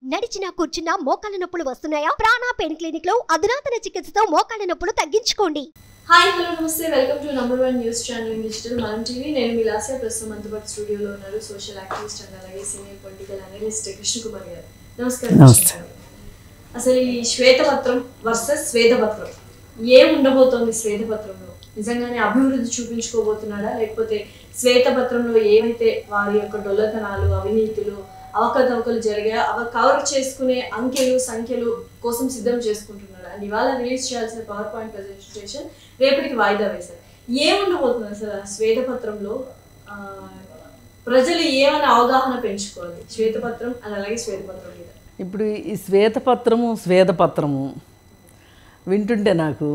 నడిచినా కూర్చున్నా మోకాళ్ళ నొప్పులు వస్తున్నాయా? ప్రాణ పెయిన్ క్లినిక్ లో అధునాతన చికిత్సతో మోకాళ్ళ నొప్పులు తగ్గించుకోండి. హాయ్ హలో నమస్తే, welcome to #1 news channel in digital Manam TV. నేను మీ లాస్య. ప్రస్తుతం మనతో పాటు స్టూడియోలో ఉన్నారు సోషల్ యాక్టివిస్ట్ అండ్ అలాగే senior political analyst Krishnakumar garu. నమస్కారం. అసలు ఈ శ్వేతపత్రం వర్సెస్ శ్వేతపత్రం ఏముండబోతోంది? శ్వేతపత్రంలో నిజంగానే అభివృద్ధి చూపించుకోబోతున్నాడా, లేకపోతే శ్వేతపత్రంలో ఏవైతే వారి యొక్క డొల్లతనాలు, అవినీతులు, అవకతవకలు జరిగా కవర్ చేసుకునే అంకెలు సంఖ్యలు కోసం సిద్ధం చేసుకుంటున్నాడు? అండ్ ఇవాళ రిలీజ్ చేయాల్సిన పవర్ పాయింట్ ప్రెజెంటేషన్ రేపటికి వాయిదా వేశారు. ఏముండబోతుంది అసలు శ్వేతపత్రంలో? ప్రజలు ఏమైనా అవగాహన పెంచుకోవాలి శ్వేతపత్రం అండ్ అలాగే శ్వేతపత్రం మీద? ఇప్పుడు ఈ శ్వేతపత్రము వింటుంటే నాకు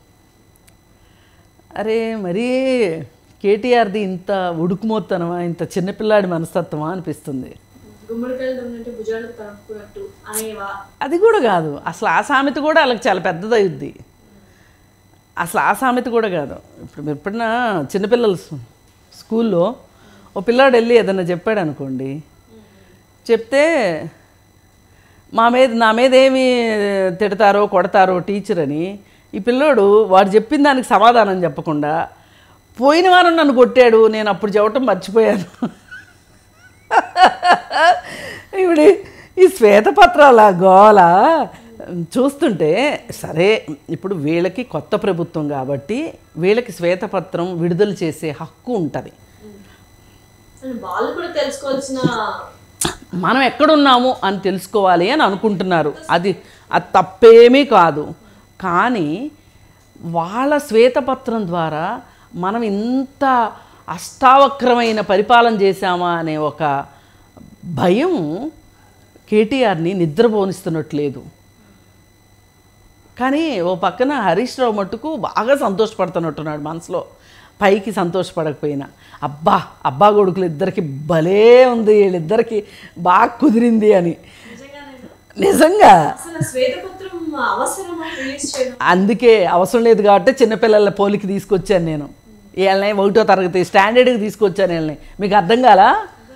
అరే మరీ కేటీఆర్ది ఇంత ఉడుకుమోత్తనమా, ఇంత చిన్నపిల్లాడి మనస్తత్వమా అనిపిస్తుంది. అది కూడా కాదు, అసలు ఆ సామెత కూడా వాళ్ళకి చాలా పెద్దదవుద్ది. అసలు ఆ సామెత కూడా కాదు. ఇప్పుడు మీరు ఎప్పుడన్నా చిన్నపిల్లలు స్కూల్లో ఓ పిల్లాడు వెళ్ళి ఏదన్నా చెప్పాడు అనుకోండి, చెప్తే నా మీద ఏమి తిడతారో కొడతారో టీచర్ అని ఈ పిల్లోడు వాడు చెప్పిన దానికి సమాధానం చెప్పకుండా, పోయిన వారం నన్ను కొట్టాడు, నేను అప్పుడు చెప్పటం మర్చిపోయాను. ఇప్పుడు ఈ శ్వేతపత్రాల గోల చూస్తుంటే, సరే ఇప్పుడు వీళ్ళకి కొత్త ప్రభుత్వం కాబట్టి వీళ్ళకి శ్వేతపత్రం విడుదల చేసే హక్కు ఉంటుంది. మనం ఎక్కడున్నాము అని తెలుసుకోవాలి అని అనుకుంటున్నారు. అది తప్పేమీ కాదు. కానీ వాళ్ళ శ్వేతపత్రం ద్వారా మనం ఇంత అష్టావక్రమైన పరిపాలన చేశామా అనే ఒక భయం కేటీఆర్ని నిద్రపోనిస్తున్నట్లేదు. కానీ ఓ పక్కన హరీష్ రావు మట్టుకు బాగా సంతోషపడుతున్నట్టున్నాడు మనసులో, పైకి సంతోషపడకపోయినా. అబ్బా కొడుకులు ఇద్దరికి భలే ఉంది, వీళ్ళిద్దరికి బాగా కుదిరింది అని. నిజంగా అందుకే అవసరం లేదు కాబట్టి చిన్నపిల్లల పోలికి తీసుకొచ్చాను నేను. వీళ్ళని 1వ తరగతి స్టాండర్డ్కి తీసుకొచ్చాను వీళ్ళని. మీకు అర్థం కాలా?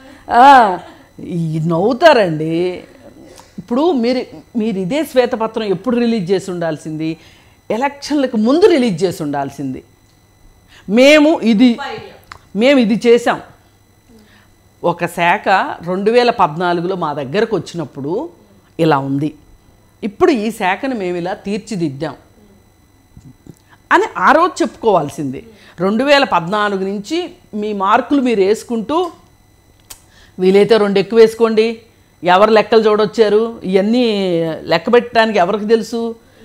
నవ్వుతారండి. ఇప్పుడు మీరు ఇదే శ్వేతపత్రం ఎప్పుడు రిలీజ్ చేసి ఉండాల్సింది? ఎలక్షన్లకు ముందు రిలీజ్ చేసి ఉండాల్సింది. మేము ఇది చేసాం. ఒక శాఖ 2014లో మా దగ్గరకు వచ్చినప్పుడు ఇలా ఉంది, ఇప్పుడు ఈ శాఖను మేము ఇలా తీర్చిదిద్దాం అని ఆ రోజు చెప్పుకోవాల్సింది. 2014 నుంచి మీ మార్కులు మీరు వేసుకుంటూ, వీలైతే 2 ఎక్కువ వేసుకోండి, ఎవరు లెక్కలు చూడొచ్చారు, ఇవన్నీ లెక్క పెట్టడానికి ఎవరికి తెలుసు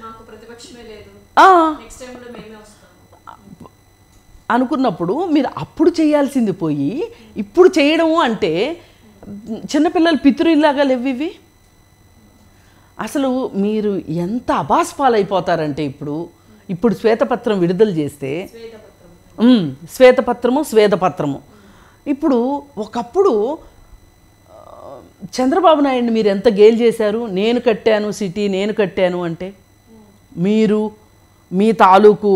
అనుకున్నప్పుడు మీరు అప్పుడు చేయాల్సింది పోయి ఇప్పుడు చేయడము అంటే చిన్నపిల్లలు పితృలాగా లేవివి. అసలు మీరు ఎంత అబాస్పాలైపోతారంటే ఇప్పుడు శ్వేతపత్రం విడుదల చేస్తే శ్వేతపత్రము ఇప్పుడు ఒకప్పుడు చంద్రబాబు నాయుడిని మీరు ఎంత గేల్ చేశారు. నేను కట్టాను సిటీ, నేను కట్టాను అంటే మీరు మీ తాలూకు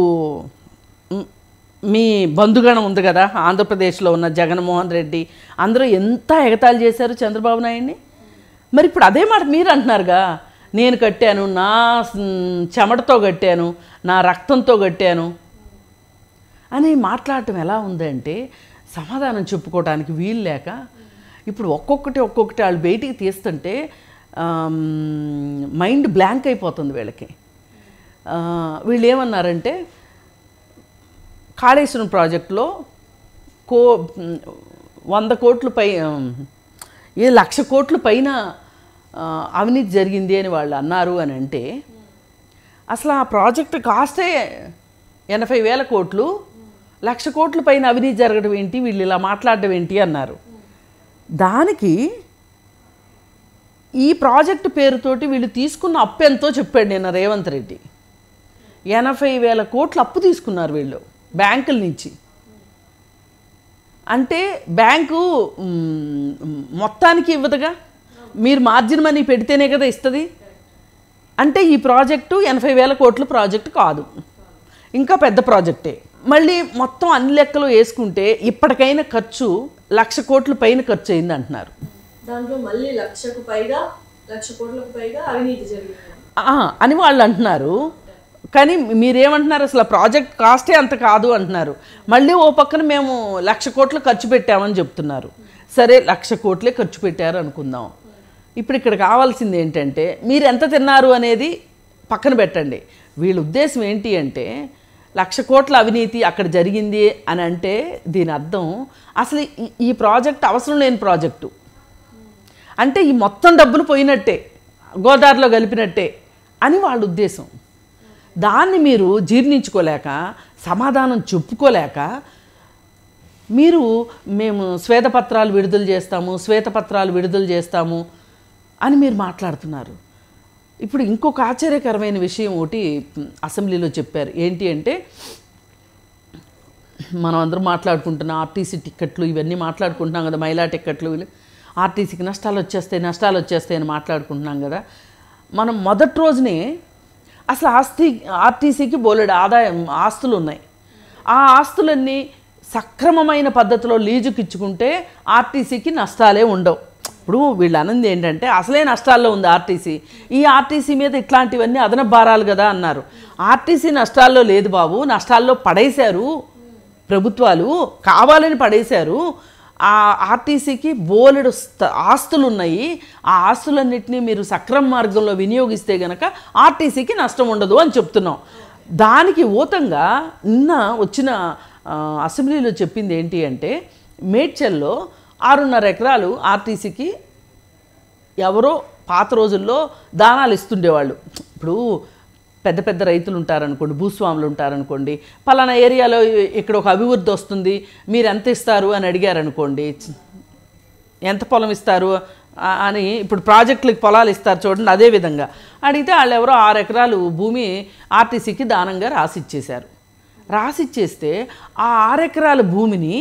మీ బంధుగణం ఉంది కదా ఆంధ్రప్రదేశ్లో ఉన్న జగన్మోహన్ రెడ్డి, అందరూ ఎంత ఎగతాళి చేశారు చంద్రబాబు నాయుడిని. మరి ఇప్పుడు అదే మాట మీరు అంటున్నారుగా, నేను కట్టాను, నా చెమటతో కట్టాను, నా రక్తంతో కట్టాను అని మాట్లాడటం ఎలా ఉందంటే సమాధానం చెప్పుకోవడానికి వీలు లేక ఇప్పుడు ఒక్కొక్కటి వాళ్ళు బయటికి తీస్తుంటే మైండ్ బ్లాంక్ అయిపోతుంది వీళ్ళకి. వీళ్ళు ఏమన్నారంటే కాళేశ్వరం ప్రాజెక్టులో 100 కోట్ల పై 1,00,000 కోట్ల పైన అవినీతి జరిగింది అని వాళ్ళు అన్నారు అని అంటే, అసలు ఆ ప్రాజెక్టు కాస్టే 80,000 కోట్లు, 1,00,000 కోట్ల పైన అవినీతి జరగడం ఏంటి, వీళ్ళు ఇలా మాట్లాడడం ఏంటి అన్నారు. దానికి ఈ ప్రాజెక్టు పేరుతోటి వీళ్ళు తీసుకున్న అప్పు ఎంతో చెప్పాడు నిన్న రేవంత్ రెడ్డి. 80,000 కోట్లు అప్పు తీసుకున్నారు వీళ్ళు బ్యాంకుల నుంచి. అంటే బ్యాంకు మొత్తానికి ఇవ్వదుగా, మీరు మార్జిన్ మనీ పెడితేనే కదా ఇస్తుంది. అంటే ఈ ప్రాజెక్టు 80,000 కోట్ల ప్రాజెక్టు కాదు, ఇంకా పెద్ద ప్రాజెక్టే. మళ్ళీ మొత్తం అన్ని లెక్కలు వేసుకుంటే ఇప్పటికైనా ఖర్చు 1,00,000 కోట్ల పైన ఖర్చు అయింది అంటున్నారు. దాంట్లో మళ్ళీ 1,00,000కు పైగా 1,00,000 కోట్లకు పైగా అవినీతి జరిగింది అని వాళ్ళు అంటున్నారు. కానీ మీరేమంటున్నారు, అసలు ప్రాజెక్ట్ కాస్టే అంత కాదు అంటున్నారు. మళ్ళీ ఓ పక్కన మేము 1,00,000 కోట్లు ఖర్చు పెట్టామని చెప్తున్నారు. సరే 1,00,000 కోట్లే ఖర్చు పెట్టారు అనుకుందాం. ఇప్పుడు ఇక్కడ కావాల్సింది ఏంటంటే మీరు ఎంత తిన్నారు అనేది పక్కన పెట్టండి. వీళ్ళ ఉద్దేశం ఏంటి అంటే 1,00,000 కోట్ల అవినీతి అక్కడ జరిగింది అని అంటే దీని అర్థం అసలు ఈ ప్రాజెక్ట్ అవసరం లేని ప్రాజెక్టు, అంటే ఈ మొత్తం డబ్బులు పోయినట్టే, గోదావరిలో కలిపినట్టే అని వాళ్ళ ఉద్దేశం. దాన్ని మీరు జీర్ణించుకోలేక, సమాధానం చెప్పుకోలేక మీరు మేము శ్వేతపత్రాలు విడుదల చేస్తాము అని మీరు మాట్లాడుతున్నారు. ఇప్పుడు ఇంకొక ఆశ్చర్యకరమైన విషయం ఒకటి అసెంబ్లీలో చెప్పారు. ఏంటి అంటే మనం అందరం మాట్లాడుకుంటున్నాం ఆర్టీసీ టిక్కెట్లు ఇవన్నీ మాట్లాడుకుంటున్నాం కదా, మహిళా టిక్కెట్లు, ఆర్టీసీకి నష్టాలు వచ్చేస్తాయి అని మాట్లాడుకుంటున్నాం కదా. మనం మొదటి రోజునే అసలు ఆర్టీసీకి బోలెడు ఆస్తులు ఉన్నాయి. ఆ ఆస్తులన్నీ సక్రమమైన పద్ధతిలో లీజుకి ఇచ్చుకుంటే ఆర్టీసీకి నష్టాలే ఉండవు. ఇప్పుడు వీళ్ళు అన్నది ఏంటంటే అసలే నష్టాల్లో ఉంది ఆర్టీసీ, ఈ ఆర్టీసీ మీద ఇట్లాంటివన్నీ అదనపు భారాలు కదా అన్నారు. ఆర్టీసీ నష్టాల్లో లేదు బాబు, నష్టాల్లో పడేశారు ప్రభుత్వాలు, కావాలని పడేశారు. ఆ ఆర్టీసీకి బోలెడు ఆస్తులు ఉన్నాయి. ఆ ఆస్తులన్నింటినీ మీరు సక్రమ మార్గంలో వినియోగిస్తే గనక ఆర్టీసీకి నష్టం ఉండదు అని చెప్తున్నాం. దానికి ఊతంగా నిన్న వచ్చిన అసెంబ్లీలో చెప్పింది ఏంటి అంటే మేడ్చల్లో 6.5 ఎకరాలు ఆర్టీసీకి ఎవరో పాత రోజుల్లో దానాలు ఇస్తుండేవాళ్ళు. ఇప్పుడు పెద్ద పెద్ద రైతులు ఉంటారనుకోండి, భూస్వాములు ఉంటారనుకోండి, పలానా ఏరియాలో ఇక్కడ ఒక అభివృద్ధి వస్తుంది మీరు ఎంత ఇస్తారు అని అడిగారనుకోండి, ఎంత పొలం ఇస్తారు అని ఇప్పుడు ప్రాజెక్టులకు పొలాలు ఇస్తారు చూడండి, అదేవిధంగా అడిగితే వాళ్ళు ఎవరో 6 ఎకరాలు భూమి ఆర్టీసీకి దానంగా రాసిచ్చేశారు. రాసిచ్చేస్తే ఆ 6 ఎకరాల భూమిని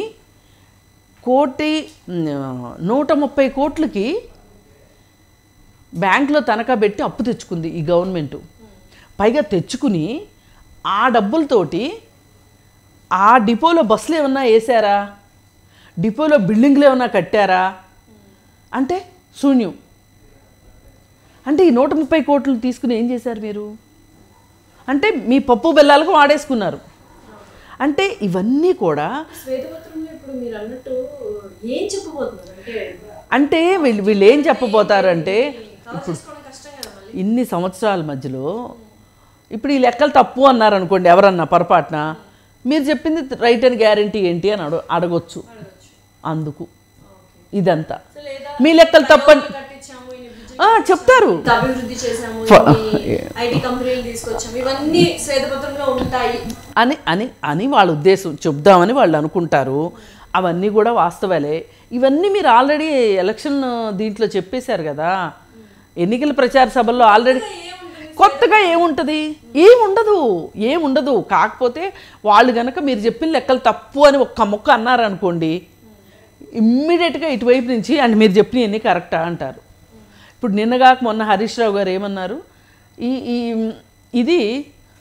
130 కోట్లకి బ్యాంకులో తనఖా పెట్టి అప్పు తెచ్చుకుంది ఈ గవర్నమెంటు. పైగా తెచ్చుకుని ఆ డబ్బులతోటి ఆ డిపోలో బస్సులు ఏమన్నా వేసారా, డిపోలో బిల్డింగ్లు ఏమన్నా కట్టారా అంటే శూన్యం. అంటే ఈ 130 కోట్లు తీసుకుని ఏం చేశారు మీరు అంటే మీ పప్పు బెల్లాలకు వాడేసుకున్నారు. అంటే ఇవన్నీ కూడా అంటే వీళ్ళు ఏం చెప్పబోతారు అంటే ఇప్పుడు ఇన్ని సంవత్సరాల మధ్యలో ఇప్పుడు ఈ లెక్కలు తప్పు అన్నారు అనుకోండి ఎవరన్నా పొరపాటున, మీరు చెప్పింది రైట్ అని గ్యారంటీ ఏంటి అని అడగొచ్చు. అందుకు ఇదంతా మీ లెక్కలు తప్పని చెప్తారు. అని వాళ్ళ ఉద్దేశం, చెప్దామని వాళ్ళు అనుకుంటారు. అవన్నీ కూడా వాస్తవాలే. ఇవన్నీ మీరు ఆల్రెడీ ఎలక్షన్ దీంట్లో చెప్పేశారు కదా, ఎన్నికల ప్రచార సభల్లో ఆల్రెడీ. కొత్తగా ఏముండదు. కాకపోతే వాళ్ళు కనుక మీరు చెప్పిన లెక్కలు తప్పు అని ఒక్క మొక్క అన్నారనుకోండి, ఇమ్మీడియట్గా ఇటువైపు నుంచి అండ్ మీరు చెప్పిన ఎన్ని కరెక్టా అంటారు. ఇప్పుడు నిన్నగాక మొన్న హరీష్ రావు గారు ఏమన్నారు, ఇది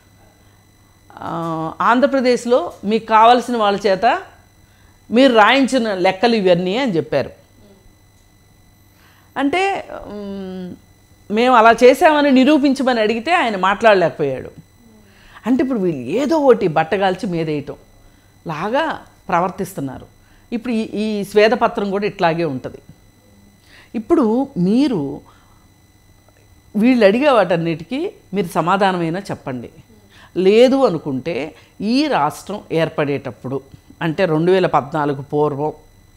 ఆంధ్రప్రదేశ్లో మీకు కావాల్సిన వాళ్ళ చేత మీరు రాయించిన లెక్కలు ఇవన్నీ అని చెప్పారు. అంటే మేము అలా చేసామని నిరూపించమని అడిగితే ఆయన మాట్లాడలేకపోయాడు. అంటే ఇప్పుడు వీళ్ళు ఏదో ఒకటి బట్టగాల్చి మీదేయటం లాగా ప్రవర్తిస్తున్నారు. ఇప్పుడు ఈ శ్వేతపత్రం కూడా ఇట్లాగే ఉంటుంది. ఇప్పుడు మీరు వీళ్ళు అడిగే వాటన్నిటికీ మీరు సమాధానమైనా చెప్పండి. లేదు అనుకుంటే ఈ రాష్ట్రం ఏర్పడేటప్పుడు అంటే 2014 పూర్వం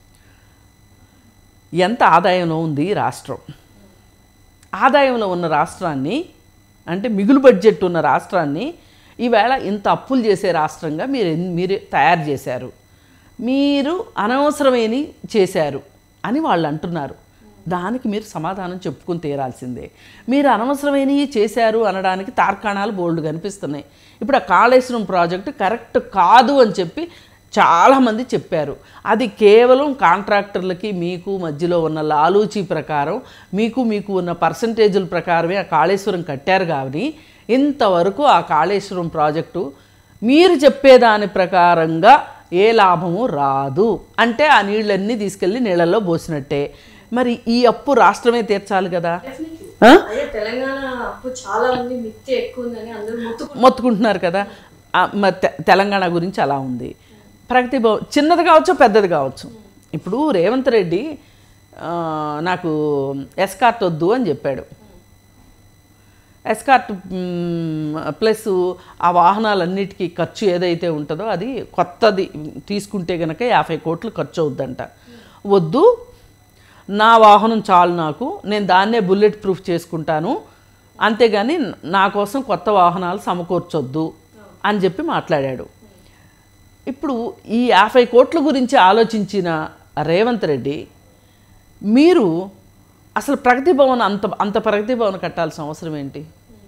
ఎంత ఆదాయంలో ఉంది ఈ రాష్ట్రం, ఆదాయంలో ఉన్న రాష్ట్రాన్ని అంటే మిగులు బడ్జెట్ ఉన్న రాష్ట్రాన్ని ఈవేళ ఇంత అప్పులు చేసే రాష్ట్రంగా మీరు తయారు చేశారు, మీరు అనవసరమైన చేశారు అని వాళ్ళు అంటున్నారు. దానికి మీరు సమాధానం చెప్పుకుని తీరాల్సిందే. మీరు అనవసరమైనవి చేశారు అనడానికి తార్కాణాలు బోల్డ్ కనిపిస్తున్నాయి. ఇప్పుడు ఆ కాళేశ్వరం ప్రాజెక్టు కరెక్ట్ కాదు అని చెప్పి చాలామంది చెప్పారు. అది కేవలం కాంట్రాక్టర్లకి మీకు మధ్యలో ఉన్న లాలూచీ ప్రకారం మీకు ఉన్న పర్సంటేజుల ప్రకారమే ఆ కాళేశ్వరం కట్టారు. కానీ ఇంతవరకు ఆ కాళేశ్వరం ప్రాజెక్టు మీరు చెప్పేదాని ప్రకారంగా ఏ లాభము రాదు. అంటే ఆ నీళ్ళన్నీ తీసుకెళ్ళి నీళ్ళల్లో పోసినట్టే. మరి ఈ అప్పు రాష్ట్రమే తీర్చాలి కదా. అదే తెలంగాణ అప్పు చాలా ఉంది, మిత్తి ఎక్కువ ఉందని అందరూ మొత్తుకుంటున్నారు కదా. మరి తెలంగాణ గురించి అలా ఉంది. ప్రగతి భవన్ చిన్నది కావచ్చు, పెద్దది కావచ్చు. ఇప్పుడు రేవంత్ రెడ్డి నాకు ఎస్కార్ట్ వద్దు అని చెప్పాడు. ఎస్కార్ట్ ప్లస్ ఆ వాహనాలన్నిటికీ ఖర్చు ఏదైతే ఉంటుందో అది కొత్తది తీసుకుంటే కనుక 50 కోట్లు ఖర్చు అవుద్దంట. వద్దు, నా వాహనం చాలు, నాకు నేను దాన్నే బుల్లెట్ ప్రూఫ్ చేసుకుంటాను, అంతేగాని నా కోసం కొత్త వాహనాలు సమకూర్చొద్దు అని చెప్పి మాట్లాడాడు. ఇప్పుడు ఈ 50 కోట్ల గురించి ఆలోచించిన రేవంత్ రెడ్డి, మీరు అసలు ప్రగతి భవన్ అంత ప్రగతి భవన్ కట్టాల్సిన అవసరం ఏంటి?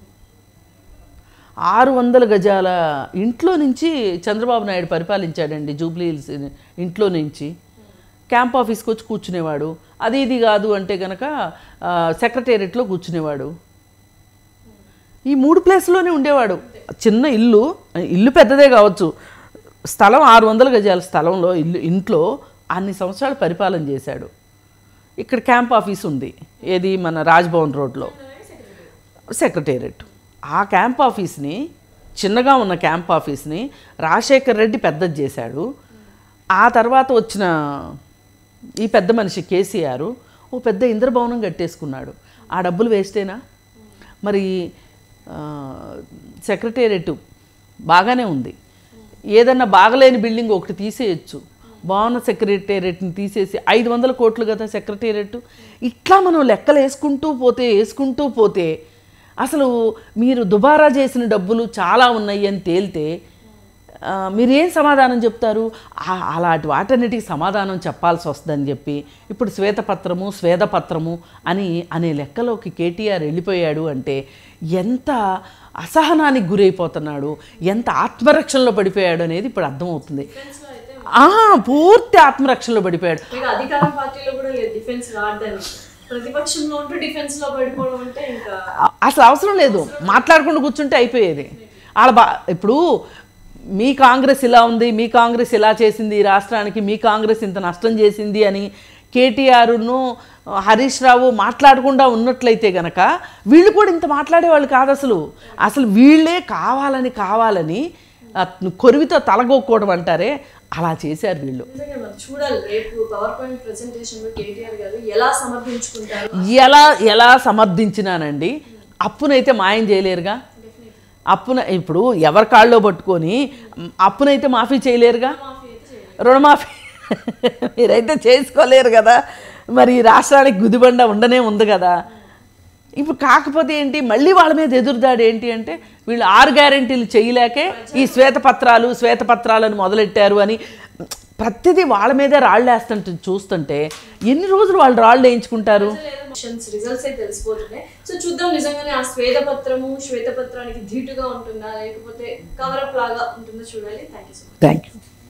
600 గజాల ఇంట్లో నుంచి చంద్రబాబు నాయుడు పరిపాలించాడండి. జూబ్లీ హిల్స్ ఇంట్లో నుంచి క్యాంప్ ఆఫీస్కి వచ్చి కూర్చునేవాడు. అది ఇది కాదు అంటే కనుక సెక్రటేరియట్లో కూర్చునేవాడు. ఈ 3 ప్లేస్లోనే ఉండేవాడు. చిన్న ఇల్లు పెద్దదే కావచ్చు, స్థలం 600 గజాల స్థలంలో ఇంట్లో అన్ని సంవత్సరాలు పరిపాలన చేశాడు. ఇక్కడ క్యాంప్ ఆఫీస్ ఉంది, ఏది మన రాజ్భవన్ రోడ్లో సెక్రటేరియట్. ఆ క్యాంప్ ఆఫీస్ని, చిన్నగా ఉన్న క్యాంప్ ఆఫీస్ని రాజశేఖర్ రెడ్డి పెద్దది చేశాడు. ఆ తర్వాత వచ్చిన ఈ పెద్ద మనిషి కేసీఆర్ ఓ పెద్ద ఇంద్రభవనం కట్టేసుకున్నాడు. ఆ డబ్బులు వేస్టేనా? మరి సెక్రటేరియట్ బాగానే ఉంది, ఏదన్నా బాగలేని బిల్డింగ్ ఒకటి తీసేయచ్చు. బాగున్న సెక్రటేరియట్ని తీసేసి 500 కోట్లు కదా సెక్రటేరియట్. ఇట్లా మనం లెక్కలు వేసుకుంటూ పోతే అసలు మీరు దుబారా చేసిన డబ్బులు చాలా ఉన్నాయి అని తేలితే మీరేం సమాధానం చెప్తారు? అలాంటి వాటన్నిటికి సమాధానం చెప్పాల్సి వస్తుందని చెప్పి ఇప్పుడు స్వేదపత్రము అనే లెక్కలోకి కేటీఆర్ వెళ్ళిపోయాడు. అంటే ఎంత అసహనానికి గురైపోతున్నాడు, ఎంత ఆత్మరక్షణలో పడిపోయాడు అనేది ఇప్పుడు అర్థమవుతుంది. పూర్తి ఆత్మరక్షణలో పడిపోయాడు. అధికార పార్టీలో కూడా డిఫెన్స్ వాడదని, ప్రతిపక్షంలో ఉంటూ డిఫెన్స్ లో పడిపోవడం అంటే ఇంకా అసలు అవసరం లేదు, మాట్లాడకుండా కూర్చుంటే అయిపోయేది. ఇప్పుడు మీ కాంగ్రెస్ ఇలా ఉంది, మీ కాంగ్రెస్ ఇలా చేసింది ఈ రాష్ట్రానికి, మీ కాంగ్రెస్ ఇంత నష్టం చేసింది అని కేటీఆర్ను హరీష్ రావు మాట్లాడకుండా ఉన్నట్లయితే గనక వీళ్ళు కూడా ఇంత మాట్లాడేవాళ్ళు కాదు. అసలు వీళ్ళే కావాలని కొరివితో తలగొక్కోవడం అంటారే, అలా చేశారు వీళ్ళు. చూడాలి రేపు పవర్ పాయింట్ ప్రెజెంటేషన్ కేటీఆర్ గారు ఎలా సమర్థించినానండి. అప్పునైతే మాయం చేయలేరుగా. ఇప్పుడు ఎవరి కాళ్ళలో పట్టుకొని అప్పునైతే మాఫీ చేయలేరుగా, రుణమాఫీ మీరైతే చేసుకోలేరు కదా. మరి రాష్ట్రానికి గుదిబండ ఉండనే ఉంది కదా. ఇప్పుడు కాకపోతే ఏంటి, మళ్ళీ వాళ్ళ మీద ఎదురుదాడి ఏంటి అంటే వీళ్ళు 6 గ్యారెంటీలు చేయలేకే ఈ శ్వేతపత్రాలను మొదలెట్టారు అని ప్రతిదీ వాళ్ళ మీదే రాళ్ళు వేస్తుంటే చూస్తుంటే ఎన్ని రోజులు వాళ్ళు రాళ్ళు వేయించుకుంటారు? రిజల్ట్స్ అయితే తెలిసిపోతున్నాయి. సో చూద్దాం నిజంగానే ఆ శ్వేతపత్రానికి ధీటుగా ఉంటుందా లేకపోతే కవరప్ లాగా ఉంటుందో చూడాలి. Thank you so much. Thank you.